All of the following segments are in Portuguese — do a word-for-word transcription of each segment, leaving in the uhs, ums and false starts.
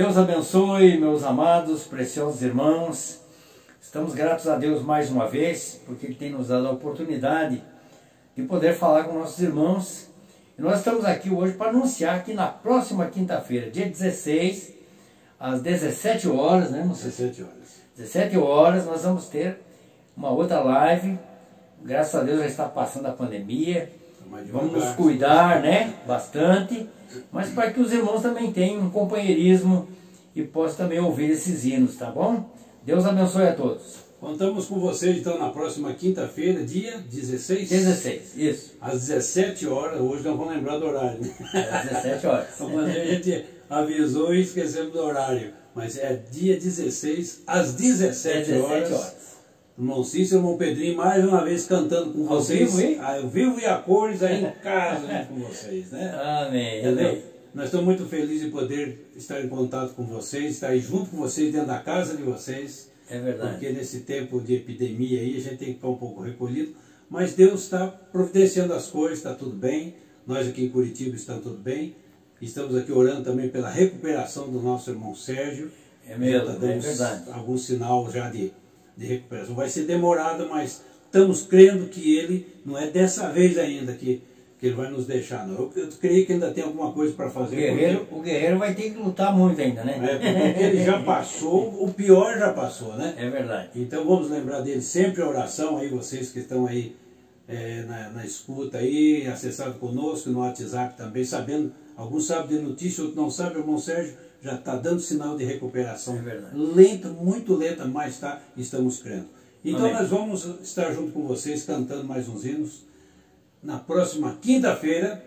Deus abençoe, meus amados, preciosos irmãos. Estamos gratos a Deus mais uma vez, porque Ele tem nos dado a oportunidade de poder falar com nossos irmãos. E nós estamos aqui hoje para anunciar que na próxima quinta-feira, dia dezesseis, às dezessete horas, né, moço? dezessete horas. dezessete horas, nós vamos ter uma outra live. Graças a Deus já está passando a pandemia. Vamos nos cuidar, né? Bastante. Mas para que os irmãos também tenham um companheirismo e possam também ouvir esses hinos, tá bom? Deus abençoe a todos. Contamos com vocês então na próxima quinta-feira, dia dezesseis? dezesseis, isso. Às dezessete horas, hoje não vamos lembrar do horário, né? É, às dezessete horas. Mas a gente avisou e esquecemos do horário. Mas é dia dezesseis, às dezessete horas. Irmão Cícero, irmão Pedrinho, mais uma vez cantando com vocês. Ao vivo, hein? Ao vivo e a cores aí em casa né, com vocês, né? Amém, Entendeu? amém. Nós estamos muito felizes de poder estar em contato com vocês, estar junto com vocês, dentro da casa de vocês. É verdade. Porque nesse tempo de epidemia aí, a gente tem que ficar um pouco recolhido. Mas Deus está providenciando as coisas, está tudo bem. Nós aqui em Curitiba estamos tudo bem. Estamos aqui orando também pela recuperação do nosso irmão Sérgio. É mesmo, tá dando é verdade. algum sinal já de, de recuperação. Vai ser demorado, mas estamos crendo que ele, não é dessa vez ainda que, que ele vai nos deixar, não. Eu, eu creio que ainda tem alguma coisa para fazer. O guerreiro, porque, o guerreiro vai ter que lutar muito ainda, né? É, porque ele já passou, o pior já passou, né? É verdade. Então vamos lembrar dele sempre a oração, aí vocês que estão aí é, na, na escuta aí, acessado conosco no WhatsApp também, sabendo, alguns sabem de notícia, outros não sabem, o irmão Sérgio já está dando sinal de recuperação. É verdade. Lenta, muito lenta, mas está, estamos crendo. Então Amém. Nós vamos estar junto com vocês, cantando mais uns hinos, na próxima quinta-feira,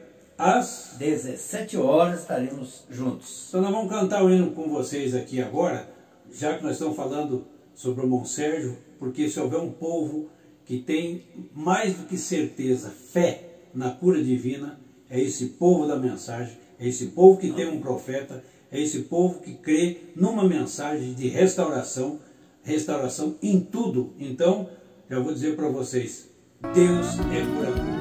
às dezessete horas estaremos juntos. Então nós vamos cantar o hino com vocês aqui agora, já que nós estamos falando sobre o irmão Sérgio, porque se houver um povo que tem mais do que certeza, fé na cura divina, é esse povo da mensagem, é esse povo que tem um profeta, é esse povo que crê numa mensagem de restauração, restauração em tudo. Então, já vou dizer para vocês, Deus é curador.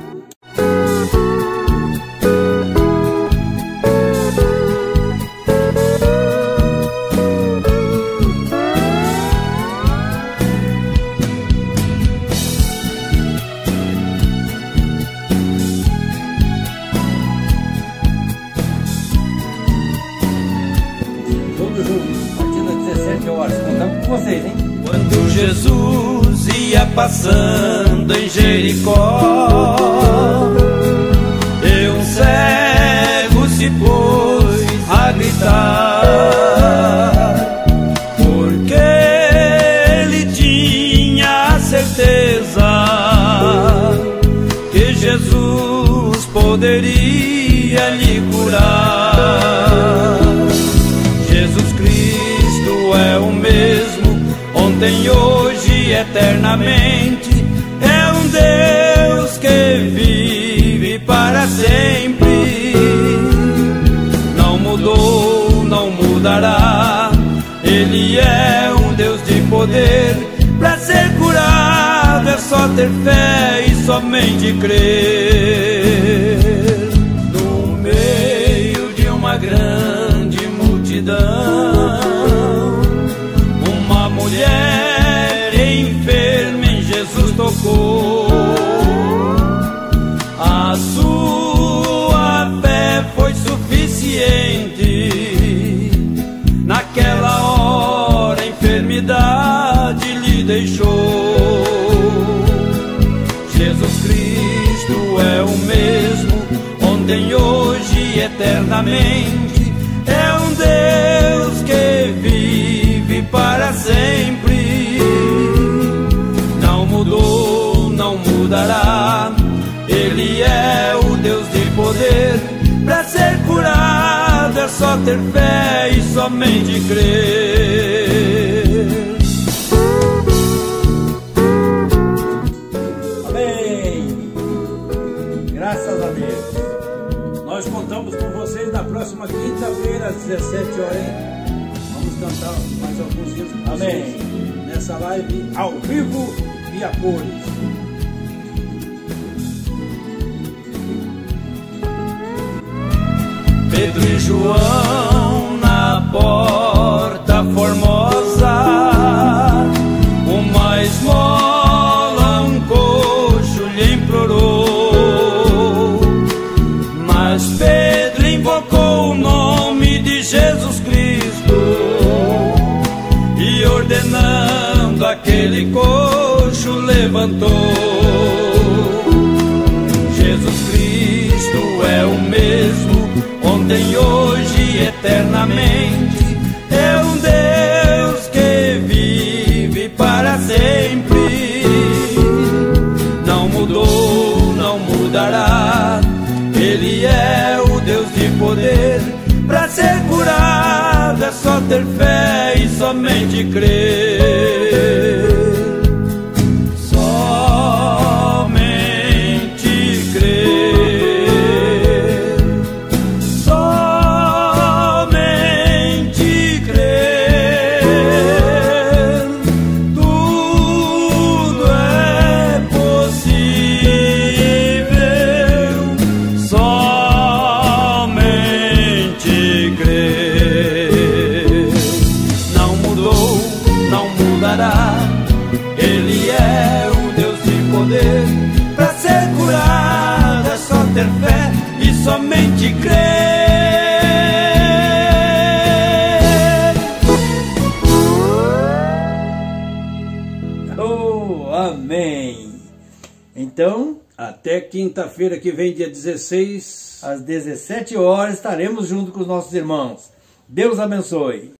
Vocês, hein? Quando Jesus ia passando em Jericó, e um cego se pôs a gritar, porque ele tinha a certeza que Jesus poderia lhe curar. Jesus Cristo é o mesmo, ontem, hoje e eternamente. É um Deus que vive para sempre. Não mudou, não mudará. Ele é um Deus de poder. Para ser curado é só ter fé e somente crer. No meio de uma grande multidão, uma mulher enferma em Jesus tocou. A sua fé foi suficiente. Naquela hora a enfermidade lhe deixou. Jesus Cristo é o mesmo, ontem, hoje e eternamente. É um Deus que vive para sempre. Não mudou, não mudará. Ele é o Deus de poder. Para ser curado é só ter fé e somente crer. Amém. Graças a Deus. Nós contamos com vocês na próxima quinta-feira, às dezessete horas. Hein? Vamos cantar mais alguns dias com vocês. Amém. Nessa live ao vivo e a cores. Pedro e João na porta aquele coxo levantou. Jesus Cristo é o mesmo, ontem, hoje e eternamente. É um Deus que vive para sempre. Não mudou, não mudará. Ele é o Deus de poder. Para ser curado é só ter fé e somente crer. Somente crer. Somente crer. Tudo é possível. Somente crer. Não mudou, não mudará. Ele é o Deus de poder. Para ser curado é só ter fé e somente crer. Oh, amém. Então, Até quinta-feira que vem, dia dezesseis. às dezessete horas, estaremos junto com os nossos irmãos. Deus abençoe.